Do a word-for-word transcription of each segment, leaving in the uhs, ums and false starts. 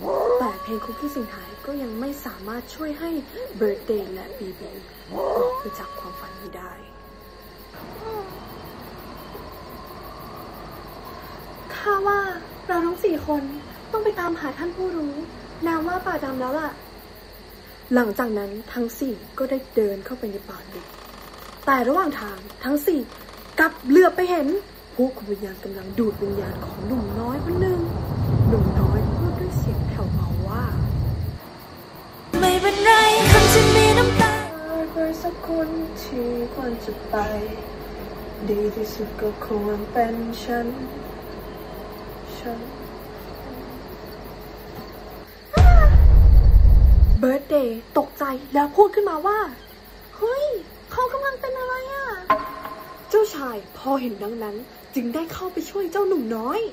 แต่เพลงคุกกี้สิงหายก็ยังไม่สามารถช่วยให้เบิร์ธเดย์และบีบีออกไปจากความฝันนี้ได้ข้าว่าเราทั้งสี่คนต้องไปตามหาท่านผู้รู้นามว่าป่าดำแล้วล่ะหลังจากนั้นทั้งสี่ก็ได้เดินเข้าไปในป่าลึกแต่ระหว่างทางทั้งสี่กลับเหลือบไปเห็นพวกวิญญาณกำลังดูดวิญญาณของหนุ่มน้อยคนหนึ่งหนุ่มน้อยพูดด้วยเสียงแผ่วเบาว่าไม่เป็นไรคนจะมีน้ำตาไปสักคนที่ควรจะไปดีที่สุดก็ควรเป็นฉันฉันเบิร์ธเดย์ตกใจแล้วพูดขึ้นมาว่าเฮ้ยเขากำลังเป็นอะไรอ่ะเจ้าชายพอเห็นดังนั้นจึงได้เข้าไปช่วยเจ้าหนุ่มน้อย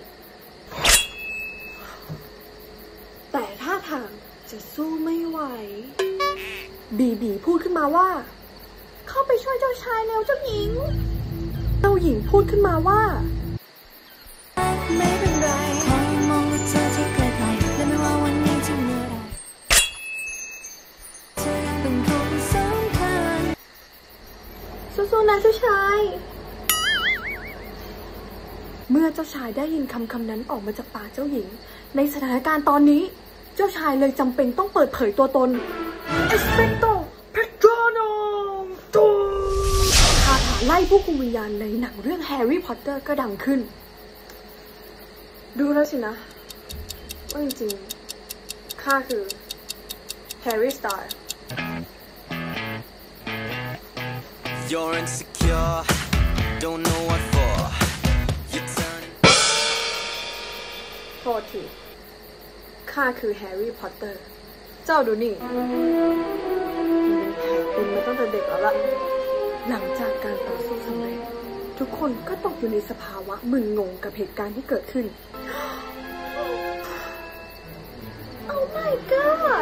แต่ท่าทางจะสู้ไม่ไหวบีบีพูดขึ้นมาว่าเข้าไปช่วยเจ้าชายแล้วเจ้าหญิงเจ้าหญิงพูดขึ้นมาว่าไม่เป็นไรขอให้มองว่าเธอที่ไกลๆและไม่ว่าวันนี้จะเมื่อไรเธอเป็นคนสำคัญสู้ๆนะเจ้าชายเมื่อเจ้าชายได้ยินคำคำนั้นออกมาจากปากเจ้าหญิงในสถานการณ์ตอนนี้เจ้าชายเลยจำเป็นต้องเปิดเผยตัวตน Expecto Patronum คาถาไล่ผู้คุมวิญญาณในหนังเรื่องแฮร์รี่พอตเตอร์ก็ดังขึ้นดูแล้วสินะว่าจริงๆข้าคือแฮร์รี่สไตล์ You're insecure don't know what for you turn โทษทีข้าคือแฮร์รี่พอตเตอร์เจ้าดูนี่มันเป็นแผลเป็นมาตั้งแต่เด็กแล้วล่ะหลังจากการต่อสู้สำเร็จทุกคนก็ตกอยู่ในสภาวะมึนงงกับเหตุการณ์ที่เกิดขึ้น Oh my god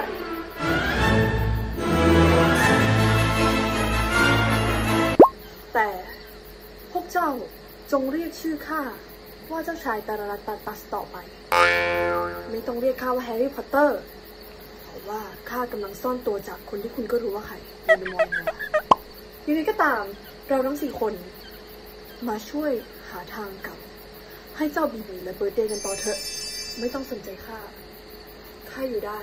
แต่พวกเจ้าจงเรียกชื่อข้าว่าเจ้าชายตาราตัตัสต่อไปไม่ต้องเรียกข้าว่าแฮร์รี่พอตเตอร์เพราะว่าข้ากำลังซ่อนตัวจากคนที่คุณก็รู้ว่าใครในมองยังไงก็ตามเราทั้งสี่คนมาช่วยหาทางกับให้เจ้าบีบีและเบิร์ธเดย์กันต่อเถอะไม่ต้องสนใจข้าข้าอยู่ได้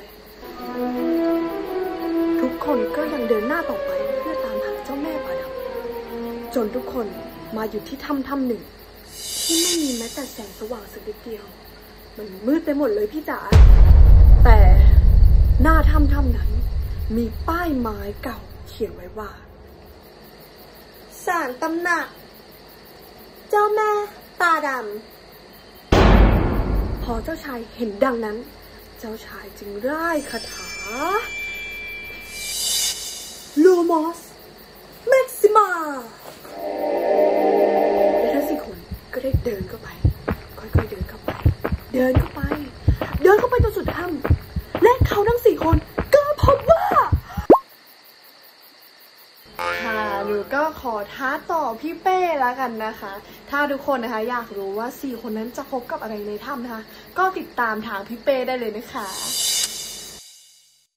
ทุกคนก็ยังเดินหน้าต่อไปเพื่อตามหาเจ้าแม่ป่าดำจนทุกคนมาอยู่ที่ถ้ำถ้ำหนึ่งที่ไม่มีแม้แต่แสงสว่างสักนิดเดียวมันมืดไปหมดเลยพี่จ๋าแต่หน้าถ้ำถ้ำนั้นมีป้ายไม้เก่าเขียนไว้ว่าศาลตำหนักเจ้าแม่ตาดำพอเจ้าชายเห็นดังนั้นเจ้าชายจึงร่ายคาถาโลมอสแม็กซิมาและทั้งสี่คนก็ได้เดินเข้าไปค่อยๆเดินเข้าไปเดินเข้าไปเดินเข้าไปจนสุดถ้ำและเขาทั้งสี่คนก็พบว่าค่ะหนูก็ขอท้าต่อพี่เป้แล้วกันนะคะถ้าทุกคนนะคะอยากรู้ว่าสี่คนนั้นจะพบกับอะไรในถ้ำนะคะก็ติดตามทางพี่เป้ได้เลยนะคะ